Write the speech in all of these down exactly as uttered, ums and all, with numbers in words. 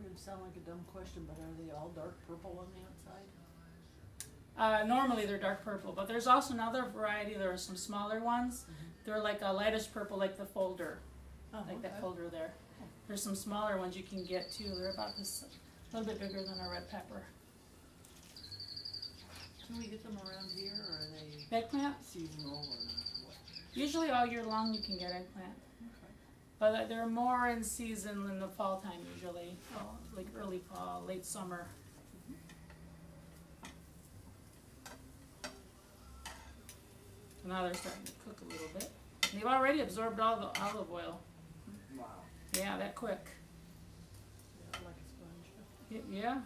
gonna sound like a dumb question, but are they all dark purple on the outside? Uh, normally they're dark purple, but there's also another variety. There are some smaller ones. Mm-hmm. They're like a lightish purple, like the folder, Oh, like okay. that folder there. There's some smaller ones you can get too. They're about this, a little bit bigger than a red pepper. Can we get them around here, or are they Eggplant? seasonal, or what? Usually all year long you can get eggplant. Okay. But they're more in season in the fall time usually, oh, like early fall, late summer. So now they're starting to cook a little bit. They've already absorbed all the olive oil. Wow. Yeah, that quick. Yeah, like a sponge. Y- Yeah.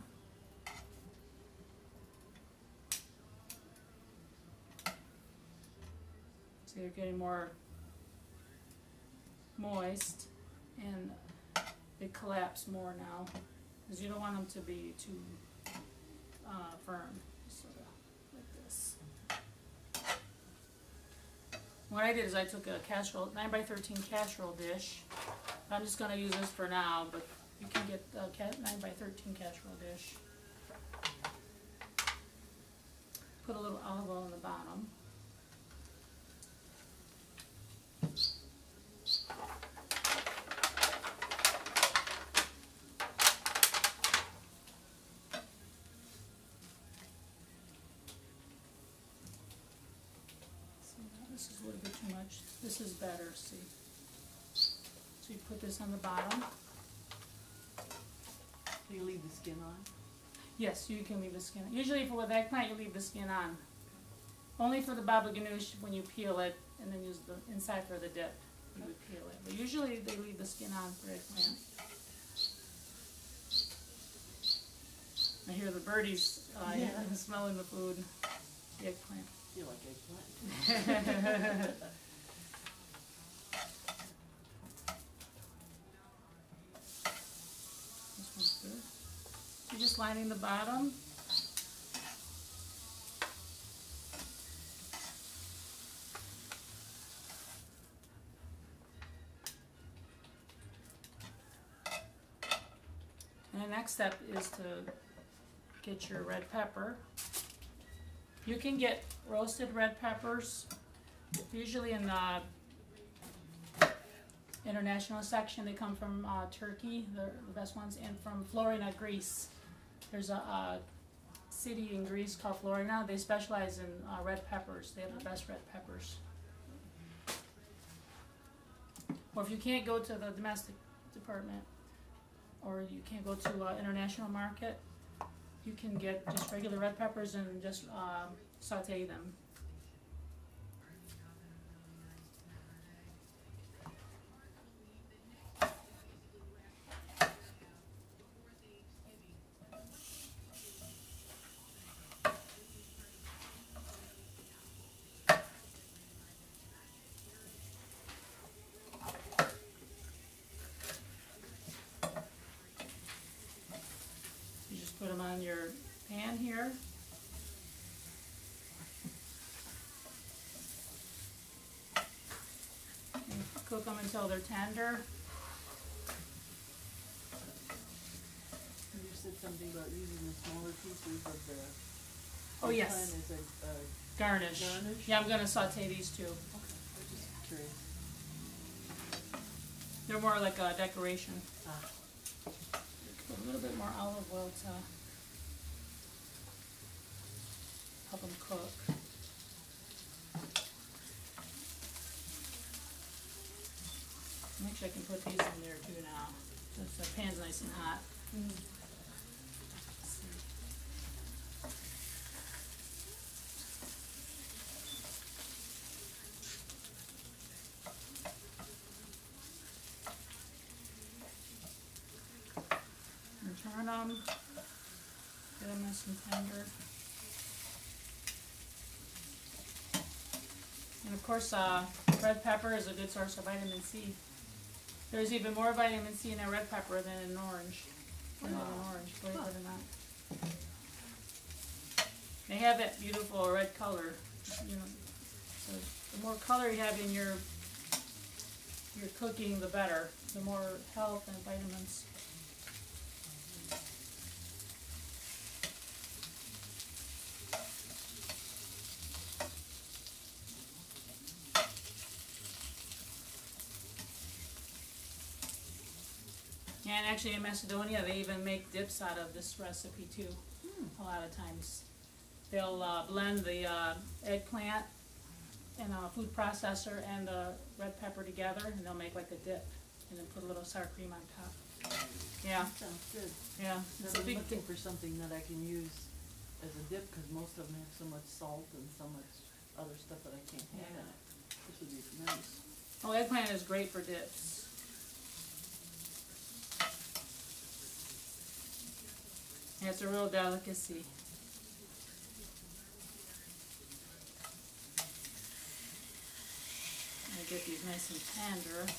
So they're getting more moist and they collapse more now because you don't want them to be too uh, firm. So like this. What I did is I took a casserole, nine by thirteen casserole dish. I'm just going to use this for now, but you can get a nine by thirteen casserole dish. Put a little olive oil on the bottom. This is a little bit too much. This is better, see. So you put this on the bottom. Do you leave the skin on? Yes, you can leave the skin. Usually for with eggplant, you leave the skin on. Only for the baba ganoush when you peel it and then use the inside for the dip. You would peel it. But usually they leave the skin on for eggplant. I hear the birdies uh, Yeah. smelling the food. The eggplant. You like eggplant? This one's good. You're just lining the bottom. And the next step is to get your red pepper. You can get roasted red peppers, usually in the international section. They come from uh, Turkey, they're the best ones, and from Florina, Greece. There's a, a city in Greece called Florina. They specialize in uh, red peppers. They have the best red peppers. Or if you can't go to the domestic department, or you can't go to uh, international market, you can get just regular red peppers and just uh, saute them. You just put them on your pan here. And cook them until they're tender. You said something about using the smaller pieces of the Oh yes, eggplant as a, uh, garnish. garnish? Yeah, I'm gonna saute these too. okay, I'm just curious. They're more like a decoration. Ah. Put a little bit more olive oil to help them cook. Make sure I can put these in there too now, since the pan's nice and hot. Mm. And turn them, get them nice and tender. And of course, uh, red pepper is a good source of vitamin C. There's even more vitamin C in a red pepper than in an orange. Than in an orange, believe it or not. They have that beautiful red color. You know, so the more color you have in your your cooking, the better. The more health and vitamins. actually in Macedonia, they even make dips out of this recipe too, Hmm. a lot of times. They'll uh, blend the uh, eggplant in a food processor and the red pepper together, and they'll make like a dip, and then put a little sour cream on top. Yeah, That sounds good. yeah, it's a I'm big looking dip. for something that I can use as a dip, cause most of them have so much salt and so much other stuff that I can't have in Yeah. it. This would be nice. Oh, eggplant is great for dips. Yeah, it's a real delicacy. I get these nice and tender.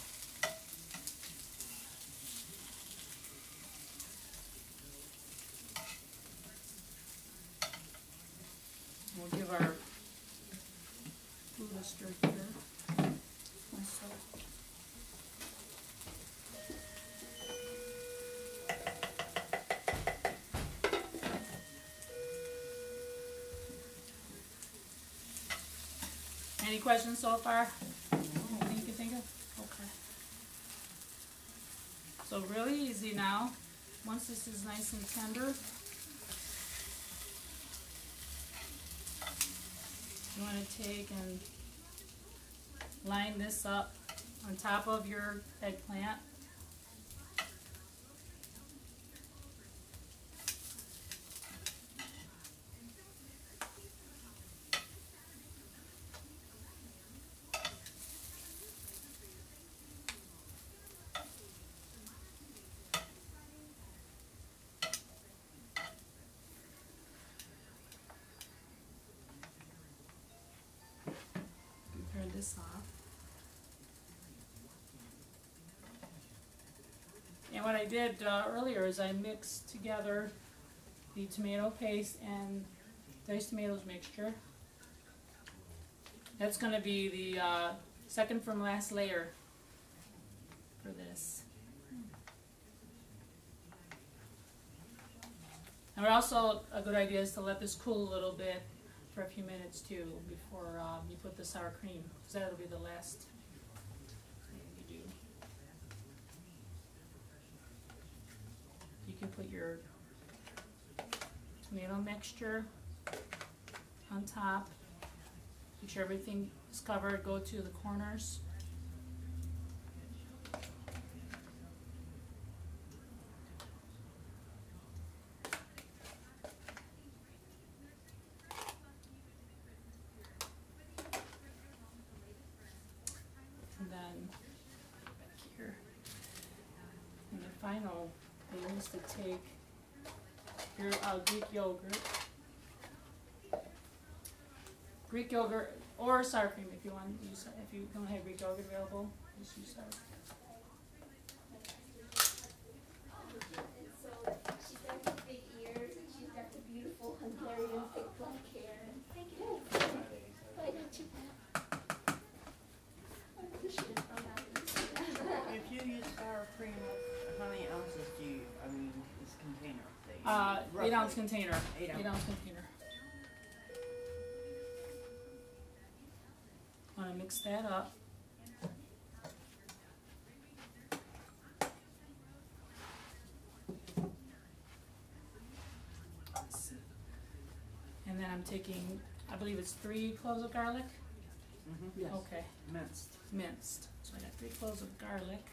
We'll give our food a stir here. Also. Any questions so far? Anything you can think of? Okay. So really easy now. Once this is nice and tender, you want to take and line this up on top of your eggplant. Turn this off. And what I did uh, earlier is I mixed together the tomato paste and diced tomatoes mixture. That's going to be the uh, second from last layer for this. And also a good idea is to let this cool a little bit for a few minutes too before um, you put the sour cream, because that'll be the last thing you do. You can put your tomato mixture on top. Make sure everything is covered. Go to the corners. And then back here. And the final thing is to take your uh, Greek yogurt. Greek yogurt or sour cream if you want to use. If you don't have Greek yogurt available, just use sour cream. And so she's got the big ears and she's got the beautiful Hungarian thick black hair. And thank you. Why don't you laugh? I wish you didn't know that. If you use sour cream, how many ounces do you, I mean, this container thing? Uh, eight ounce Roughly. container. Eight Eight ounce. ounce container. Want to mix that up. Let's see. And then I'm taking, I believe it's three cloves of garlic. Mhm. Yes. Okay, Minced. minced. So I got three cloves of garlic.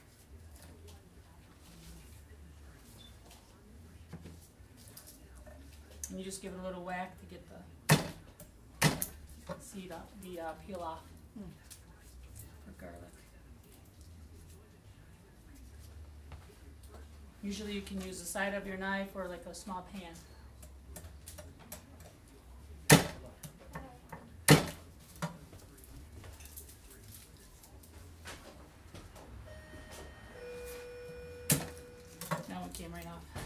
And you just give it a little whack to get the seed off, the uh, peel off Hmm. for garlic. Usually you can use the side of your knife or like a small pan. That one came right off.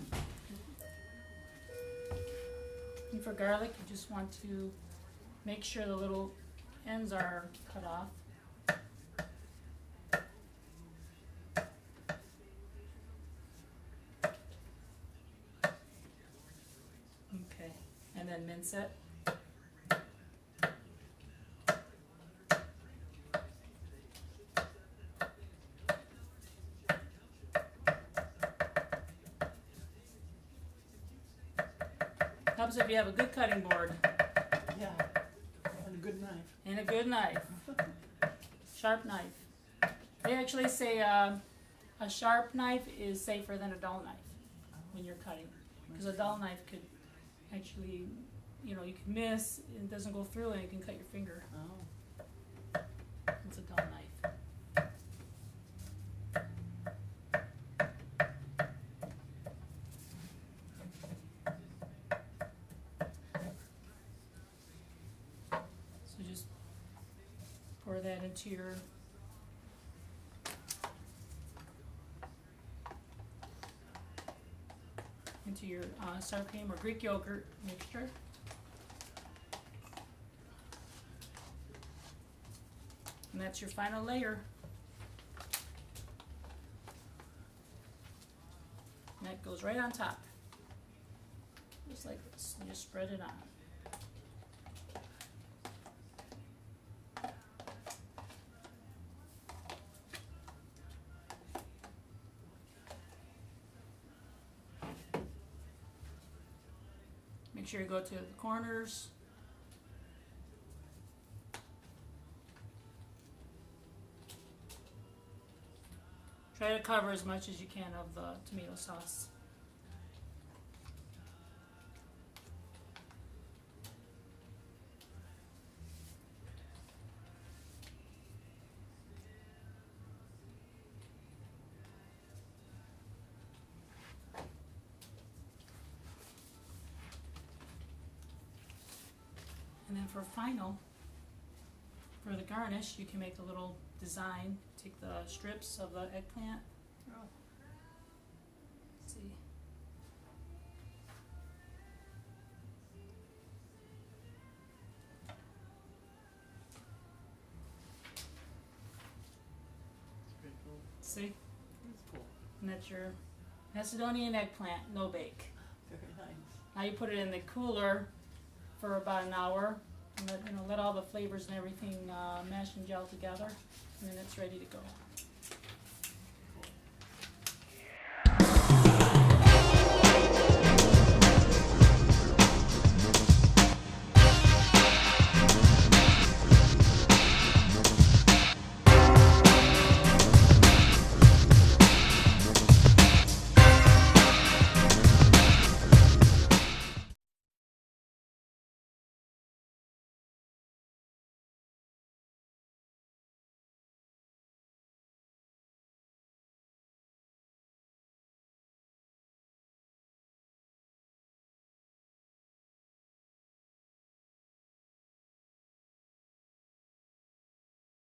And for garlic, you just want to make sure the little ends are cut off. Okay, and then mince it. Helps if you have a good cutting board Yeah, and a good knife. and a good knife. Sharp knife. They actually say uh, a sharp knife is safer than a dull knife when you're cutting. Because a dull knife could actually, you know, you can miss, it doesn't go through, and it can cut your finger. Oh, It's a dull knife. So just pour that into your into your uh, sour cream or Greek yogurt mixture. And that's your final layer. And that goes right on top. Just like this. And just spread it on. Make sure you go to the corners. Try to cover as much as you can of the tomato sauce. And then for final, for the garnish, you can make a little design. Take the strips of the eggplant. Oh. Let's see. it's pretty cool. See? It's cool. And that's your Macedonian eggplant, no bake. Very nice. Now you put it in the cooler for about an hour. And let, you know, let all the flavors and everything uh, mash and gel together. And then it's ready to go.